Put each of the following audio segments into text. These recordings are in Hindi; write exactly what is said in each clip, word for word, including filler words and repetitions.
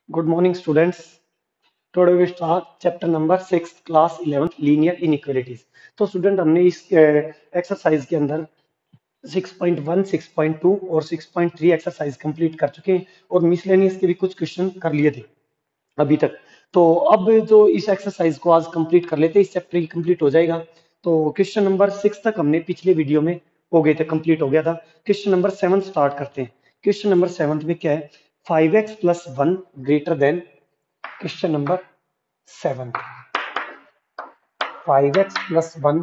Good morning, students. Today we start chapter number six, class eleventh, linear inequalities. तो स्टूडेंट हमने इस एक्सरसाइज के अंदर six point one, six point two और six point three exercise complete कर चुके हैं और मिसलेनियस के भी कुछ क्वेश्चन कर लिए थे अभी तक। तो अब जो इस एक्सरसाइज को आज कंप्लीट कर लेते हैं, इस चैप्टर की कंप्लीट हो जाएगा। तो क्वेश्चन नंबर सिक्स तक हमने पिछले वीडियो में हो गए थे, कंप्लीट हो गया था। क्वेश्चन नंबर सेवन स्टार्ट करते हैं। क्वेश्चन नंबर सेवन में क्या है? Five x plus one greater than, question number seven, five x plus one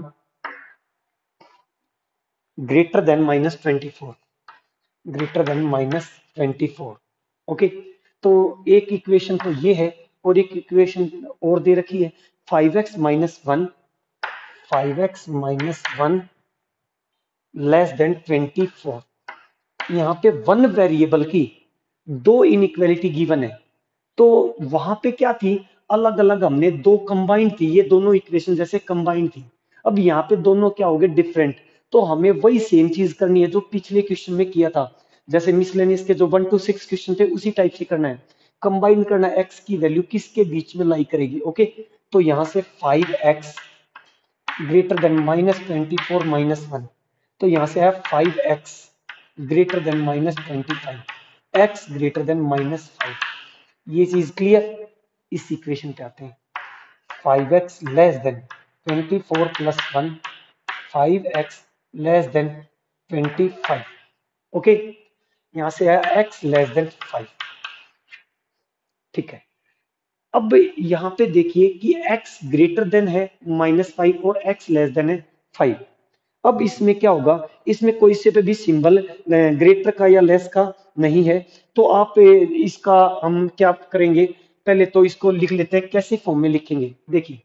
greater than minus twenty four, greater than minus twenty four. Okay, तो एक इक्वेशन तो ये है और एक इक्वेशन और दे रखी है, five x minus one, five x minus one less than twenty four. यहाँ पे वन वेरिएबल की दो इनइक्वेलिटी गिवन है। तो वहां पे क्या थी, अलग अलग हमने दो कंबाइंड थी, ये दोनों इक्वेशन जैसे कंबाइंड थी। अब यहाँ पे दोनों क्या हो गए, डिफरेंट। तो हमें वही सेम चीज करनी है जो पिछले क्वेश्चन में किया था। जैसे मिसलेनियस के जो वन टू सिक्स क्वेश्चन थे उसी टाइप से करना है, कंबाइन करना है। एक्स की वैल्यू किसके बीच में लाई करेगी? ओके, तो यहाँ से five x greater than minus twenty four minus one, तो यहाँ से है five x greater than minus twenty five, x greater than minus five. ये चीज क्लियर? इस इक्वेशन पे आते हैं, five x less than twenty four plus one, five x less than twenty five. Okay, यहां से है x लेस देन फाइव। ठीक है, अब यहां पे देखिए कि x ग्रेटर देन है माइनस फाइव और x लेस देन है फाइव। अब इसमें क्या होगा, इसमें कोई से पे भी सिंबल ग्रेटर का या लेस का नहीं है। तो आप ए, इसका हम क्या करेंगे, पहले तो इसको लिख लेते हैं। कैसे फॉर्म में लिखेंगे? देखिए,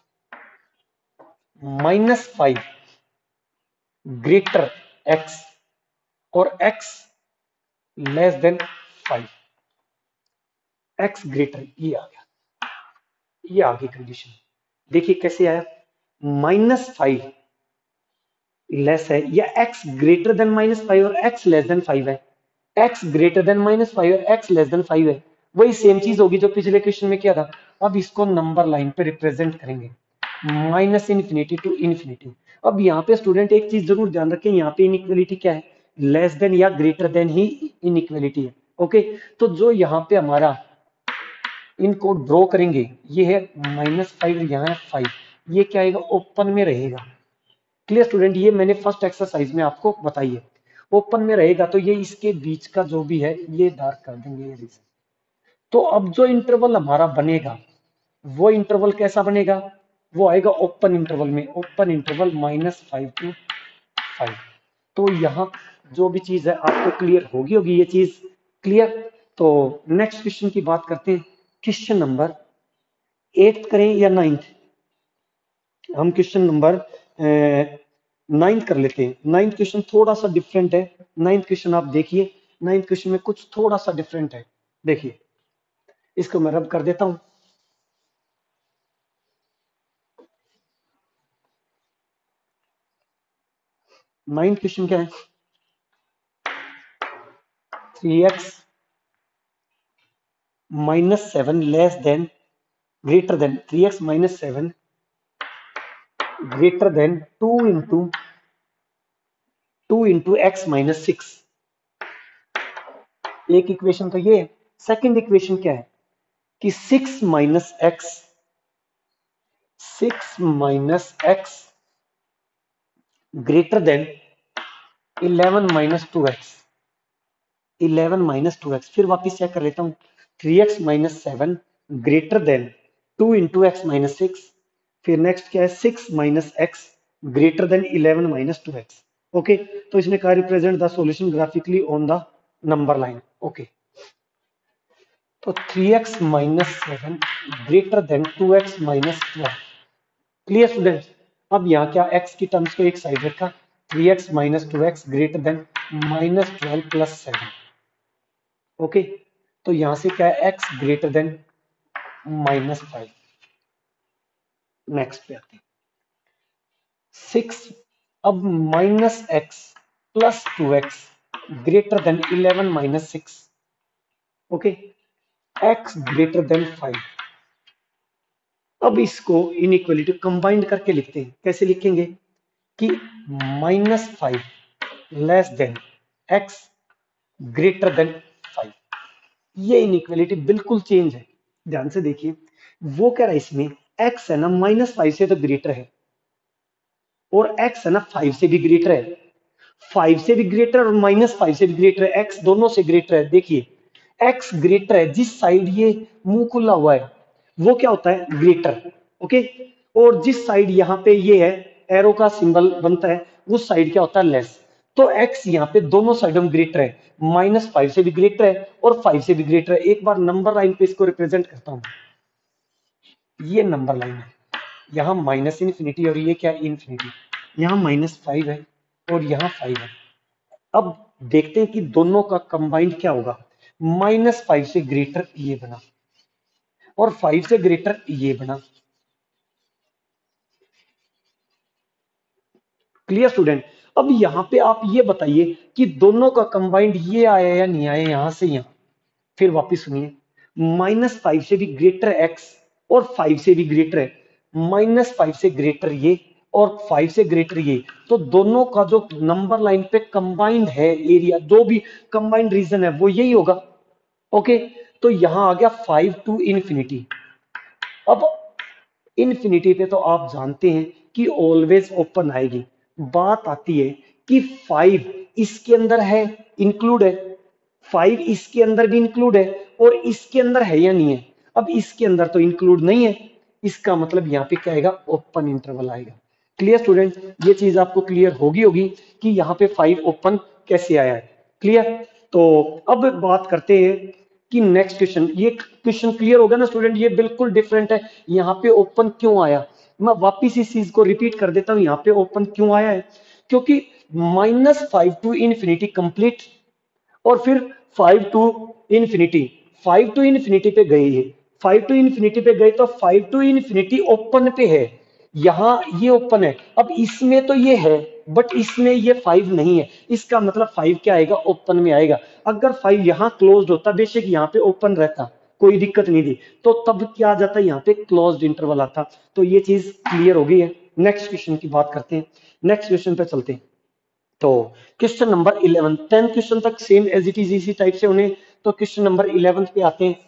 माइनस फाइव ग्रेटर एक्स और x less than five, x greater, ये आ गया, ये आ गई कंडीशन। देखिए कैसे आया, माइनस फाइव लेस है या x greater than minus five और एक्स लेस देन फाइव है, x greater than minus five और एक्स लेस देन फाइव है। वही सेम चीज होगी जो पिछले क्वेश्चन में किया था। अब इसको नंबर लाइन पे रिप्रेजेंट करेंगे, माइनस इन्फिनिटी टू इन्फिनिटी। अब यहाँ पे स्टूडेंट एक चीज जरूर ध्यान रखें, यहाँ पे इनइक्वलिटी क्या है, लेस देन या ग्रेटर देन ही इनइक्वलिटी है। ओके, तो जो यहाँ पे हमारा इनको ड्रॉ करेंगे, ये है माइनस फाइव, यहाँ है फाइव, ये क्या आएगा, ओपन में रहेगा। Clear student? ये मैंने फर्स्ट एक्सरसाइज में आपको बताई है, ओपन में रहेगा। तो ये इसके बीच का जो भी है ये डार्क कर देंगे, ये रीजन। तो अब जो इंटरवल हमारा बनेगा वो इंटरवल कैसा बनेगा, वो आएगा ओपन इंटरवल में, open interval minus five to five. तो यहाँ जो भी चीज है आपको क्लियर होगी होगी ये चीज। क्लियर? तो नेक्स्ट क्वेश्चन की बात करते हैं। क्वेश्चन नंबर एट करें या नाइन्थ? हम क्वेश्चन नंबर नाइन्थ कर लेते हैं। नाइन्थ क्वेश्चन थोड़ा सा डिफरेंट है। नाइन्थ क्वेश्चन आप देखिए, नाइन्थ क्वेश्चन में कुछ थोड़ा सा डिफरेंट है। देखिए, इसको मैं रब कर देता हूं। नाइन्थ क्वेश्चन क्या है, three x minus seven less than, greater than, three x minus seven greater than two into two into x minus six. एक इक्वेशन तो ये है। सेकेंड इक्वेशन क्या है कि six minus x, six minus x greater than eleven minus two x, eleven minus two x. फिर वापिस चेक कर लेता हूँ, three x minus seven greater than two into x minus six. फिर नेक्स्ट क्या है, six minus x greater than eleven minus two x. Okay, तो इसने कहा represent the solution graphically on the number line. Okay, तो three x minus seven greater than two x minus twelve. Clear students? अब यहाँ क्या, x की टर्म्स को एक साइड रखा, three x minus two x greater than minus twelve plus seven. Okay, तो यहां से क्या है, x greater than minus five. Next पे आते हैं, सिक्स, अब minus x plus two x greater than eleven minus six. Okay, x greater than five. अब इसको इनइक्वालिटी कंबाइंड करके लिखते हैं। कैसे लिखेंगे कि minus five less than x greater than five. ये इनइक्वालिटी बिल्कुल चेंज है, ध्यान से देखिए। वो कह रहा है इसमें एक्स है ना माइनस फाइव से तो ग्रेटर है, और एक्स है ना फाइव से भी ग्रेटर है। फाइव से भी ग्रेटर और माइनस फाइव से भी ग्रेटर है, एक्स दोनों से ग्रेटर है। देखिए एक्स ग्रेटर है, जिस साइड ये मुंह खुला हुआ है वो क्या होता है ग्रेटर, ओके। और जिस साइड यहाँ पे ये है एरो का सिंबल बनता है उस साइड क्या होता है लेस। तो एक्स यहाँ पे दोनों साइडों में ग्रेटर है, माइनस फाइव से भी ग्रेटर है और फाइव से भी ग्रेटर है। एक बार नंबर लाइन पे इसको रिप्रेजेंट करता हूं। ये नंबर लाइन है, यहाँ माइनस इन्फिनिटी और ये क्या इन्फिनिटी, यहाँ माइनस फाइव है और यहाँ फाइव है। अब देखते हैं कि दोनों का कंबाइंड क्या होगा। माइनस फाइव से ग्रेटर ये बना और फाइव से ग्रेटर ये बना। Clear student. अब यहां पे आप ये बताइए कि दोनों का कंबाइंड ये आया या नहीं आया, यहां से यहां। फिर वापस सुनिए, माइनस फाइव से भी ग्रेटर एक्स और फाइव से भी ग्रेटर है, माइनस फाइव से ग्रेटर ये और फाइव से ग्रेटर ये। तो दोनों का जो नंबर लाइन पे कंबाइंड है एरिया, जो भी कंबाइंड रीजन है वो यही होगा, ओके। तो यहां आ गया फाइव टू इंफिनिटी। अब इन्फिनिटी पे तो आप जानते हैं कि ऑलवेज ओपन आएगी। बात आती है कि फाइव इसके अंदर है, इंक्लूड है, फाइव इसके अंदर भी इंक्लूड है और इसके अंदर है या नहीं है। अब इसके अंदर तो इंक्लूड नहीं है, इसका मतलब यहाँ पे क्या आएगा ओपन इंटरवल आएगा। क्लियर स्टूडेंट, ये चीज आपको क्लियर होगी होगी कि यहाँ पे फाइव ओपन कैसे आया है। क्लियर। तो अब बात करते हैं कि नेक्स्ट क्वेश्चन। ये क्वेश्चन क्लियर होगा ना स्टूडेंट, ये बिल्कुल डिफरेंट है। यहाँ पे ओपन क्यों आया, मैं वापिस इस चीज को रिपीट कर देता हूँ। यहाँ पे ओपन क्यों आया है, क्योंकि minus five to infinity complete और फिर five to infinity, five to infinity पे गई है, फाइव टू इन्फिनिटी पे गए तो फाइव टू इन्फिनिटी ओपन पे है, यहां ये ओपन है। अब इसमें तो ये है बट इसमें ये फाइव नहीं है, इसका मतलब फाइव क्या आएगा ओपन में आएगा। अगर फाइव यहां क्लोज्ड होता, बेशक यहाँ पे ओपन रहता, कोई दिक्कत नहीं थी, तो तब क्या आ जाता यहाँ पे क्लोज्ड इंटरवल आता। तो ये चीज क्लियर हो गई है। नेक्स्ट क्वेश्चन की बात करते हैं, नेक्स्ट क्वेश्चन पे चलते हैं। तो question number eleven, ten question तक सेम एज इट इज इसी टाइप से होने। तो क्वेश्चन नंबर इलेवन पे आते हैं।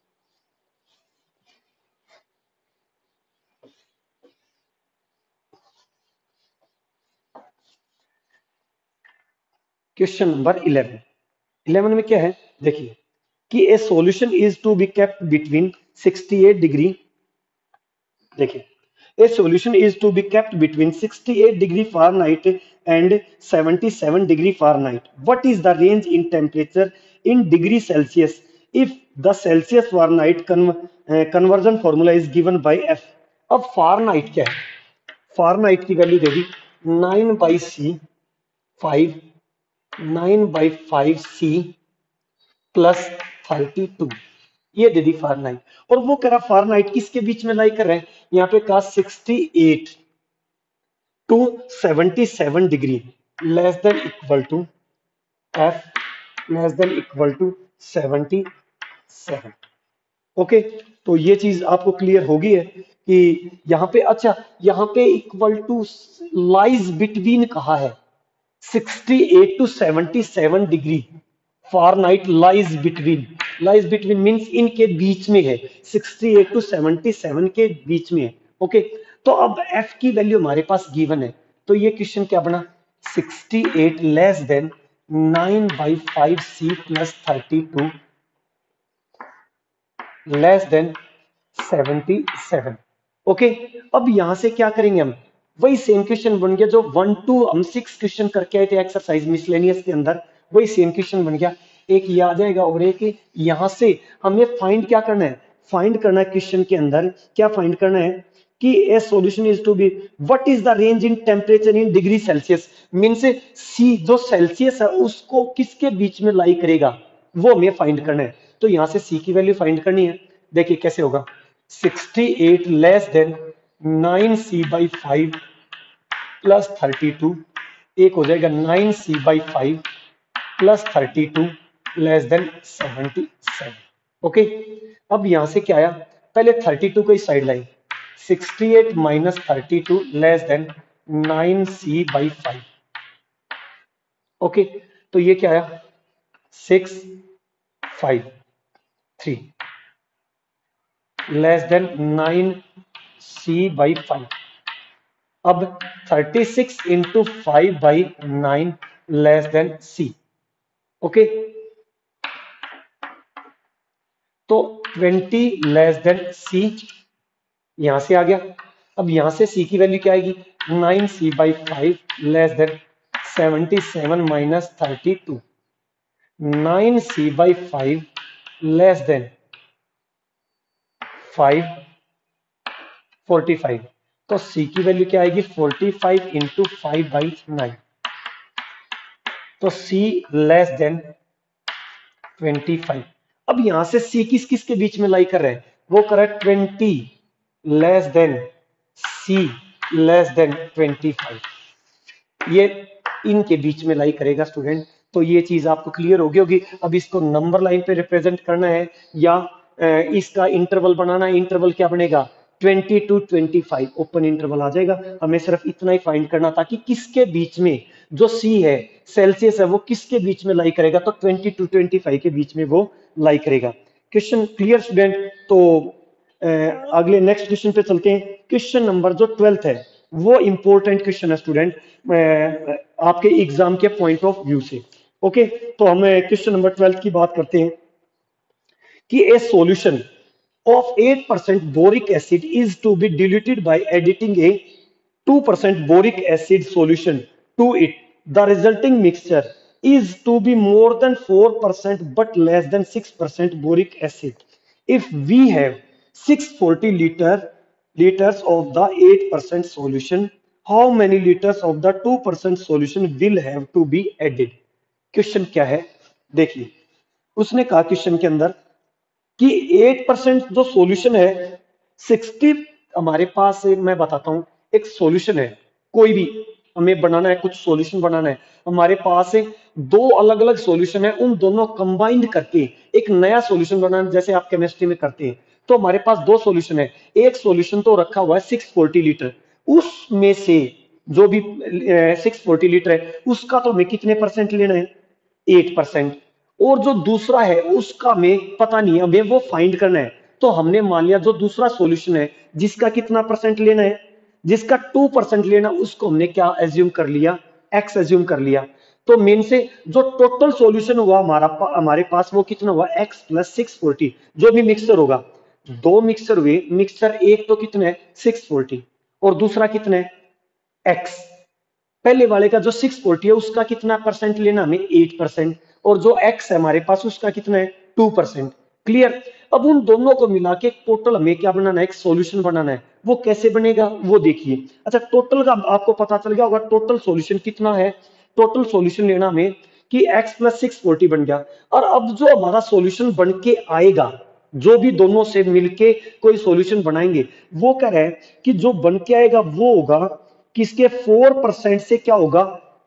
क्वेश्चन नंबर इलेवन, इलेवन में क्या है देखिए कि a solution is to be kept between sixty eight degree, देखिए a solution is to be kept between sixty-eight degree Fahrenheit and seventy-seven degree Fahrenheit. What is the range in temperature in degree Celsius if the Celsius Fahrenheit con uh, conversion formula is given by F? अब Fahrenheit क्या है, Fahrenheit की वैल्यू दे दी nine by C five, nine by five C plus thirty two, ये दे दी फारेनहाइट। और वो कह रहा फारेनहाइट किसके बीच में लाई कर रहे हैं, यहाँ पे कहा sixty eight to seventy seven degree less than equal to F less than equal to seventy seven. Okay, तो ये चीज आपको क्लियर होगी है कि यहाँ पे, अच्छा यहाँ पे इक्वल टू लाइज बिटवीन कहा है, sixty eight to seventy seven degree Fahrenheit lies between, lies between means इनके बीच में है, sixty eight to seventy seven के बीच में है। ओके, तो अब f की वैल्यू हमारे पास गिवन है, तो ये क्वेश्चन क्या बना, sixty eight less than nine by five C plus thirty two less than seventy seven. Okay, अब यहां से क्या करेंगे हम, वही सेम क्वेश्चन बन गया जो वन टू हम सिक्स क्वेश्चन करके आए थे एक्सरसाइज मिसलेनियस के अंदर, वही सेम क्वेश्चन बन गया। एक ये आ जाएगा और एक यहां से हमें फाइंड क्या करना है, फाइंड करना है क्वेश्चन के अंदर, क्या फाइंड करना है कि a solution is to be what is the range in temperature in degree Celsius, means C जो सेल्सियस है उसको किसके बीच में लाई करेगा, वो हमें फाइंड करना है। तो यहां से सी की वैल्यू फाइंड करनी है। देखिए कैसे होगा, sixty eight less than nine C by five plus thirty two, एक हो जाएगा nine C by five plus thirty two less than seventy seven. Okay, अब यहां से क्या आया, पहले थर्टी टू को इस साइड लाई, sixty eight minus thirty two less than nine C by five. Okay, तो ये क्या आया, six five three less than nine C by five. अब thirty six into five by nine less than C. Okay, तो ट्वेंटी लेस देन सी यहां से आ गया। अब यहां से सी की वैल्यू क्या आएगी, nine C by five less than seventy seven minus thirty two, nine C by five less than five forty five. तो सी की वैल्यू क्या आएगी, forty five into five by nine. तो C less than twenty five. अब यहां से सी किस किस के बीच में लाई कर रहे हैं, वो कर रहा है twenty less than C less than twenty five. ये इनके बीच में लाई करेगा स्टूडेंट। तो ये चीज आपको क्लियर होगी होगी अब इसको नंबर लाइन पे रिप्रेजेंट करना है या अ, इसका इंटरवल बनाना है। इंटरवल क्या बनेगा, twenty to twenty five open interval आ जाएगा। हमें सिर्फ इतना ही फाइंड करना था कि किसके बीच में जो सी है, सेल्सियस है, वो किसके बीच में लाई करेगा। तो ट्वेंटी टू ट्वेंटी फाइव के बीच में वो लाई करेगा। Question clear student. तो अ, अगले नेक्स्ट क्वेश्चन पे चलते हैं। क्वेश्चन नंबर जो ट्वेल्थ है वो इंपॉर्टेंट क्वेश्चन है स्टूडेंट आपके एग्जाम के पॉइंट ऑफ व्यू से। ओके, तो हम क्वेश्चन नंबर ट्वेल्थ की बात करते हैं कि a solution of eight percent boric acid is to be diluted by adding a two percent boric acid solution to it. The resulting mixture is to be more than four percent but less than six percent boric acid. If we have six hundred forty liter liters of the eight percent solution, how many liters of the two percent solution will have to be added? Question क्या है, देखिए उसने कहा क्वेश्चन के अंदर कि एट परसेंट जो सॉल्यूशन है, सिक्सटी हमारे पास मैं बताता हूं एक सॉल्यूशन है, कोई भी हमें बनाना है, कुछ सॉल्यूशन बनाना है, हमारे पास दो अलग अलग सॉल्यूशन है, उन दोनों कंबाइंड करके एक नया सॉल्यूशन बनाना, जैसे आप केमिस्ट्री में करते हैं। तो हमारे पास दो सॉल्यूशन है, एक सॉल्यूशन तो रखा हुआ है सिक्स फोर्टी लीटर, उसमें से जो भी सिक्स फोर्टी लीटर है उसका तो हमें कितने परसेंट लेना है, एट परसेंट। और जो दूसरा है उसका हमें पता नहीं है, हमें वो फाइंड करना है। तो हमने मान लिया जो दूसरा सॉल्यूशन है जिसका कितना परसेंट लेना है, जिसका टू परसेंट लेना, उसको हमने क्या एज्यूम कर लिया, एक्स एज्यूम कर लिया। तो मेन से जो टोटल सॉल्यूशन हुआ हमारा पा, हमारे पास वो कितना हुआ, एक्स प्लस सिक्स फोर्टी। जो भी मिक्सचर होगा, दो मिक्सचर हुए, मिक्सचर एक तो कितना है सिक्स फोर्टी और दूसरा कितना है एक्स। पहले वाले का जो सिक्स फोर्टी है उसका कितना परसेंट लेना, हमें एट परसेंट। और जो एक्स है हमारे पास उसका कितना है टू परसेंट। क्लियर। अब उन दोनों को मिला के टोटल हमें क्या बनाना है, एक सॉल्यूशन बनाना है। वो कैसे बनेगा वो देखिए। अच्छा, टोटल का आपको पता चल गया होगा टोटल सॉल्यूशन कितना है। टोटल सॉल्यूशन लेना हमें कि x प्लस सिक्स फोर्टी बन गया। और अब जो हमारा सॉल्यूशन बन के आएगा, जो भी दोनों से मिलके कोई सॉल्यूशन बनाएंगे, वो कह रहा है कि जो बन के आएगा वो होगा किसके, फोर परसेंट से क्या होगा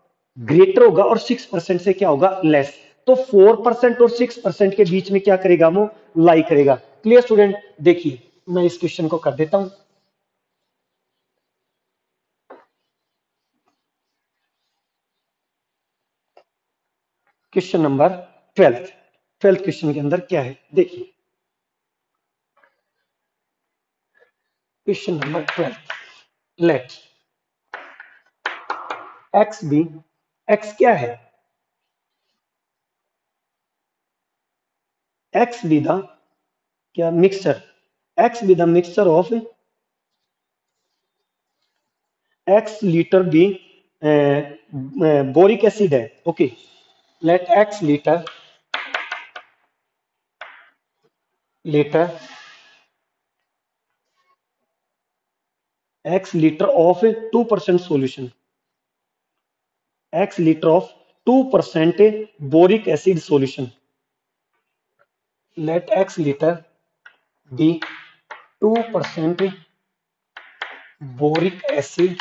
ग्रेटर होगा और सिक्स परसेंट से क्या होगा लेस। तो फोर परसेंट और सिक्स परसेंट के बीच में क्या करेगा, वो लाई करेगा। Clear student. देखिए मैं इस क्वेश्चन को कर देता हूं। Question number twelfth. Twelfth question के अंदर क्या है देखिए, question number twelfth, let x be, x क्या है, एक्स बी द क्या mixture, x be the mixture of x litre be boric acid है। Okay, let x litre litre x litre of two percent solution, x litre of two percent boric acid solution. Let x litre be two percent boric acid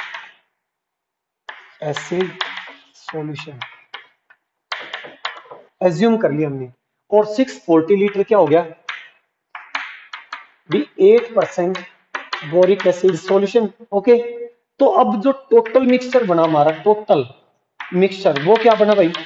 acid solution assume कर लिया हमने। और सिक्स फोर्टी लीटर क्या हो गया, भी eight percent boric acid solution. Okay, तो अब जो टोटल मिक्सचर बना हमारा, टोटल मिक्सचर वो क्या बना भाई,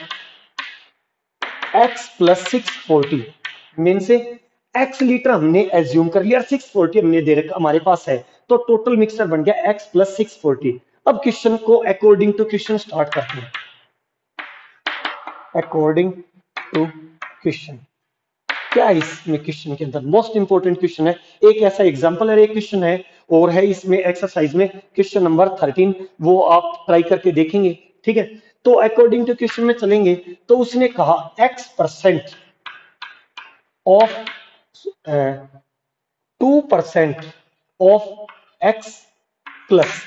x plus six forty, mean से x लीटर हमने एज्यूम कर लिया, सिक्स फोर्टी हमने दे रखा हमारे पास है, तो टोटल मिक्सचर बन गया x प्लस सिक्स फोर्टी। अब क्वेश्चन को अकॉर्डिंग टू क्वेश्चन स्टार्ट करते हैं। अकॉर्डिंग टू क्वेश्चन, क्या है इसमें क्वेश्चन के अंदर, मोस्ट इंपोर्टेंट क्वेश्चन है, एक ऐसा एग्जांपल है, एक क्वेश्चन है और है इसमें एक्सरसाइज में क्वेश्चन नंबर थर्टीन, वो आप ट्राई करके देखेंगे। ठीक है, तो अकॉर्डिंग टू क्वेश्चन में चलेंगे, तो उसने कहा x percent of two percent of x plus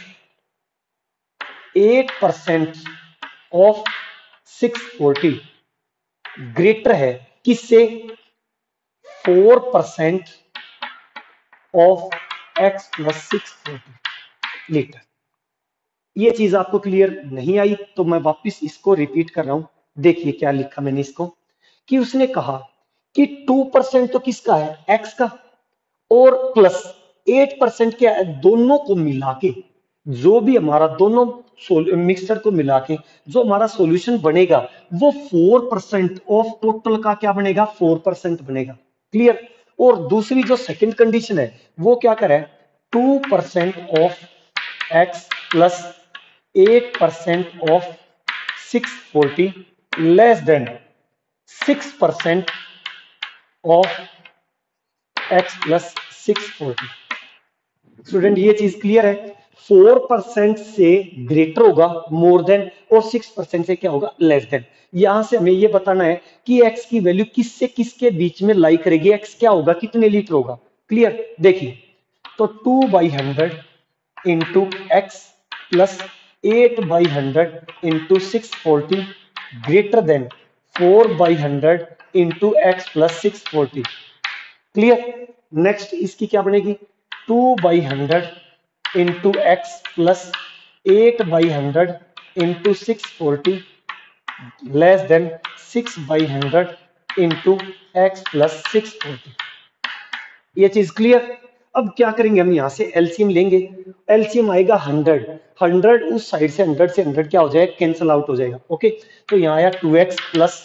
eight percent of six forty greater है किससे, four percent of x plus six forty litre. ये चीज आपको क्लियर नहीं आई तो मैं वापस इसको रिपीट कर रहा हूं। देखिए क्या लिखा मैंने इसको, कि उसने कहा कि टू परसेंट तो किसका है, x का, और प्लस एट परसेंट क्या है, दोनों को मिला के जो भी हमारा दोनों मिक्सचर को मिला के जो हमारा सॉल्यूशन बनेगा वो फोर परसेंट ऑफ टोटल का क्या बनेगा, फोर परसेंट बनेगा। क्लियर। और दूसरी जो सेकंड कंडीशन है वो क्या करे, two percent of x plus eight percent of six forty less than six percent of x plus six forty. Student ये चीज क्लियर है, फोर परसेंट से ग्रेटर होगा मोर देन, और सिक्स परसेंट से क्या होगा, लेस देन। यहां से हमें ये बताना है कि x की वैल्यू किससे किसके बीच में लाई करेगी, x क्या होगा, कितने लीटर होगा। क्लियर। देखिए, तो two by hundred into x plus eight by hundred into six forty greater than four by hundred into x plus six forty. Clear. Next इसकी क्या बनेगी, two by hundred into x plus eight by hundred into six forty less than six by hundred into x plus six forty. ये चीज क्लियर। अब क्या करेंगे, हम यहां से एलसीएम लेंगे, एलसीएम आएगा हंड्रेड, हंड्रेड उस साइड से हंड्रेड से हंड्रेड क्या हो जाएगा, कैंसिल आउट हो जाएगा। ओके, तो यहां आया two x plus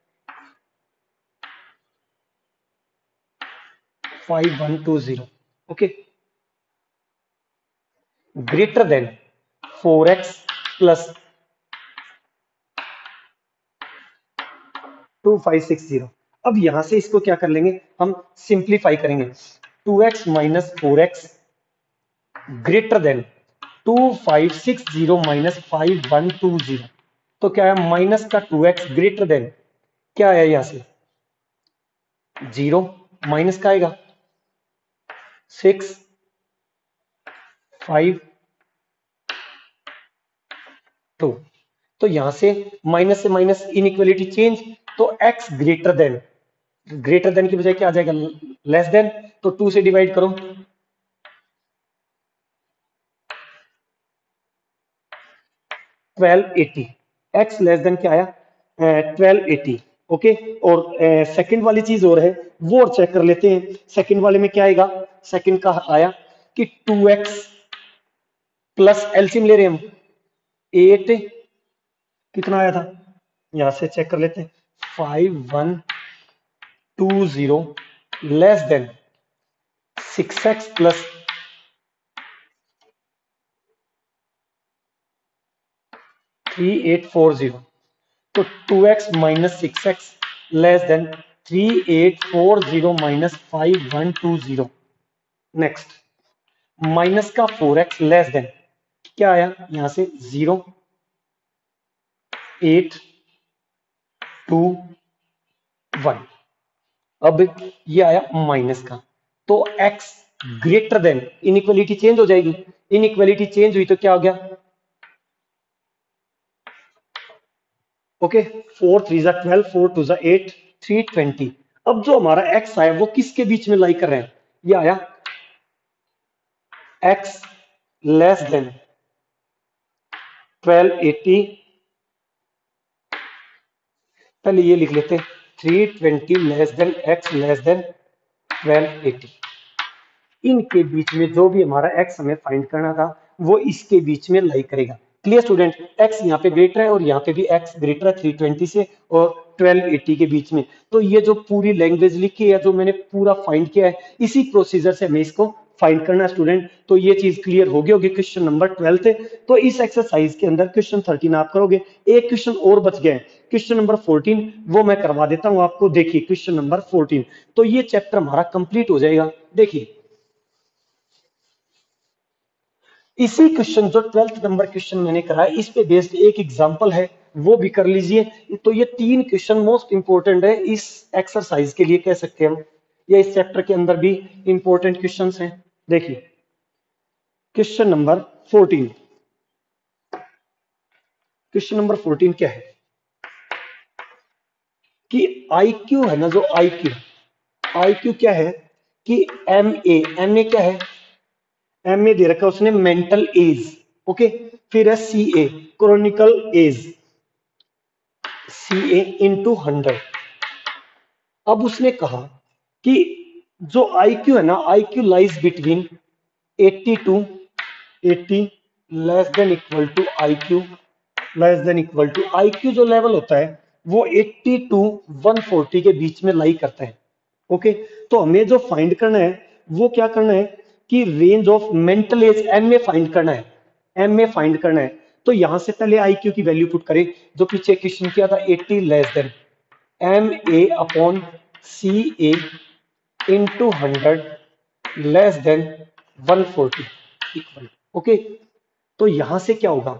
five one two zero, okay, greater than four x plus two five six zero. अब यहां से इसको क्या कर लेंगे, हम सिंप्लीफाई करेंगे, two x minus four x greater than two five six zero minus five one two zero. तो क्या है, माइनस का टू एक्स ग्रेटर देन क्या है, यहां से जीरो, माइनस का आएगा सिक्स फाइव टू। तो यहां से माइनस से माइनस इनइक्वालिटी चेंज, तो x greater than, greater than की बजाय क्या आ जाएगा, लेस देन, तो टू से डिवाइड करो, twelve eighty, x less than क्या आया, ट्वेल्व एटी। ओके, और सेकंड uh, वाली चीज और है वो और चेक कर लेते हैं। सेकंड वाले में क्या आएगा, सेकंड का आया कि टू एक्स प्लस एलसीएम ले रहे हैं हम, एट कितना आया था, यहां से चेक कर लेते हैं, five one two zero less than six x plus three eight four zero. तो two x minus six x less than three eight four zero minus five one two zero. Next minus का फोर एक्स लेस देन क्या आया, यहां से जीरो एट टू वन। अब ये आया माइनस का, तो x greater than, inequality change हो जाएगी, इनइक्वालिटी चेंज हुई तो क्या हो गया, ओके, फोर थ्री जा ट्वेल्व, फोर टू जा एट, थ्री ट्वेंटी। अब जो हमारा x आया वो किसके बीच में लाई कर रहे हैं, ये आया x less than twelve eighty, पहले ये लिख लेते हैं, three twenty less than x less than twelve eighty. इनके बीच में जो भी हमारा एक्स हमें फाइंड करना था वो इसके बीच में लाई करेगा। क्लियर स्टूडेंट, एक्स यहाँ पे ग्रेटर है और यहाँ पे भी एक्स ग्रेटर है थ्री ट्वेंटी से और ट्वेल्व एटी के बीच में। तो ये जो पूरी लैंग्वेज लिखी है, जो मैंने पूरा फाइंड किया है, इसी प्रोसीजर से हमें इसको फाइंड करना है स्टूडेंट। तो ये चीज क्लियर हो गई होगी क्वेश्चन नंबर ट्वेल्व। तो इस एक्सरसाइज के अंदर क्वेश्चन थर्टीन आप करोगे, एक क्वेश्चन और बच गया है क्वेश्चन नंबर फोर्टीन, वो मैं करवा देता हूं आपको। देखिए क्वेश्चन नंबर फोर्टीन, तो ये चैप्टर हमारा कंप्लीट हो जाएगा। देखिए इसी क्वेश्चन जो ट्वेल्थ नंबर क्वेश्चन मैंने करा है, इस पे बेस्ड एक एग्जांपल है, वो भी कर लीजिए। तो ये तीन क्वेश्चन मोस्ट इंपोर्टेंट है इस एक्सरसाइज के लिए, कह सकते हैं हम, या इस चैप्टर के अंदर भी इंपोर्टेंट क्वेश्चंस हैं। देखिए question number fourteen, question number fourteen क्या है कि आईक्यू है ना, जो आईक्यू, आईक्यू क्या है कि एम ए, एम ए क्या है, एम ए दे रखा है उसने मेंटल एज, ओके। फिर है C A, chronicle age, C A into hundred. अब उसने कहा कि जो आईक्यू है ना, IQ lies between eighty to eighty less than equal to IQ less than equal to, IQ जो लेवल होता है वो एटी टू वन फोर्टी के बीच में लाई करता है, ओके। तो हमें जो फाइंड करना है वो क्या करना है कि range of mental age M A find करना है, एम ए फाइंड करना है। तो यहां से पहले आईक्यू की वैल्यू पुट करें, जो पीछे क्वेश्चन किया था eighty less than M A upon C A into hundred less than one forty equal, okay. तो यहां से क्या होगा,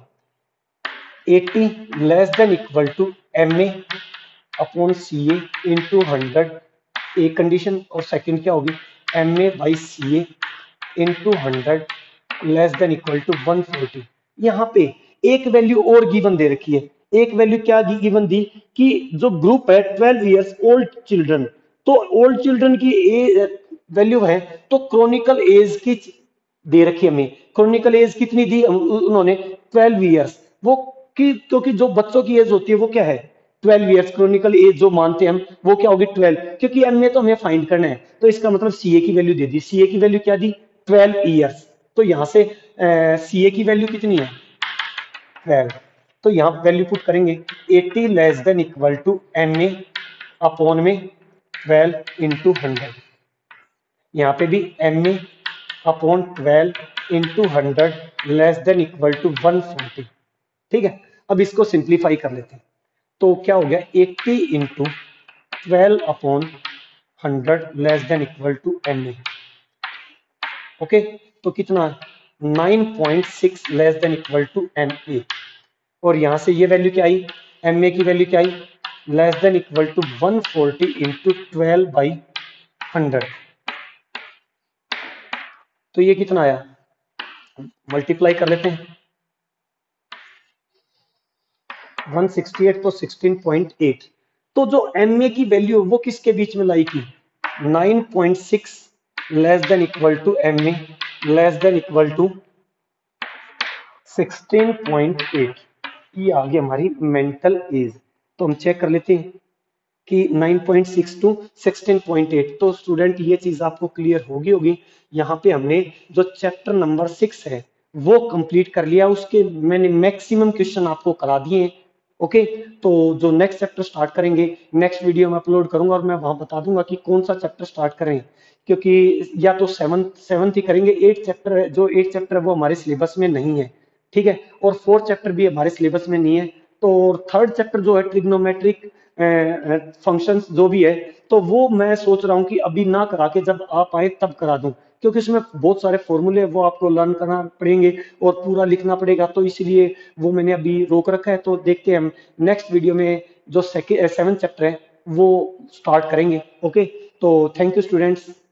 eighty less than equal to M A upon C A into hundred, एक कंडीशन, और सेकंड क्या होगी M A by C A into hundred less than equal to one forty. यहाँ पे एक वैल्यू और गिवन दे रखी है, एक वैल्यू क्या गिवन दी कि जो ग्रुप है ट्वेल्व इयर्स ओल्ड चिल्ड्रन, तो ओल्ड चिल्ड्रन की वैल्यू है, तो क्रॉनिकल एज की दे रखी है हमें। क्रॉनिकल एज कितनी दी उन्होंने, ट्वेल्व इयर्स। वो कि क्योंकि जो बच्चों की एज होती है वो क्या है ट्वेल्व इयर्स, क्रॉनिकल एज जो मानते हैं हम वो क्या होगी ट्वेल्व, क्योंकि एम ए तो हमें फाइंड करना है। तो इसका मतलब सी ए की वैल्यू दे दी, सी ए की वैल्यू क्या दी ट्वेल्व इयर्स। तो यहां से सी ए की वैल्यू कितनी है ट्वेल्व। तो यहां वैल्यू पुट करेंगे eighty less than equal to M A upon में ट्वेल्व इंटू हंड्रेड, यहाँ पे भी M A upon twelve into hundred less than equal to one forty. ठीक है, अब इसको सिंप्लीफाई कर लेते हैं। तो क्या हो गया eighty into twelve upon hundred less than equal to M A, okay. तो कितना nine point six less than equal to M A, और यहां से ये वैल्यू क्या आई, एम ए की वैल्यू क्या आई less than equal to one forty into twelve by hundred. तो ये कितना आया, मल्टीप्लाई कर लेते हैं, वन सिक्सटी एट तो सिक्सटीन पॉइंट एट। तो जो एम ए की वैल्यू वो किसके बीच में लाई की, nine point six less than equal to M A less than equal to sixteen point eight. ये आ गई हमारी मेंटल एज। तो हम चेक कर लेते हैं कि nine point six to sixteen point eight. तो स्टूडेंट ये चीज आपको क्लियर होगी होगी यहाँ पे हमने जो चैप्टर नंबर सिक्स है वो कंप्लीट कर लिया, उसके मैंने मैक्सिमम क्वेश्चन आपको करा दिए। ओके, तो जो नेक्स्ट चैप्टर स्टार्ट करेंगे नेक्स्ट वीडियो में अपलोड करूंगा और मैं वहां बता दूंगा कि कौन सा चैप्टर स्टार्ट करें, क्योंकि या तो सेवंथ सेवंथ ही करेंगे, एट चैप्टर है, जो एट चैप्टर है वो हमारे सिलेबस में नहीं है, ठीक है, और फोर्थ चैप्टर भी हमारे सिलेबस में नहीं है। तो थर्ड चैप्टर जो है ट्रिग्नोमेट्रिक फंक्शंस जो भी है, तो वो मैं सोच रहा हूँ कि अभी ना करा के जब आप आए तब करा दूं, क्योंकि इसमें बहुत सारे फॉर्मूले वो आपको लर्न करना पड़ेंगे और पूरा लिखना पड़ेगा, तो इसलिए वो मैंने अभी रोक रखा है। तो देखते हैं हम नेक्स्ट वीडियो में जो सेकेंड सेवन चैप्टर है वो स्टार्ट करेंगे। ओके, तो थैंक यू स्टूडेंट्स।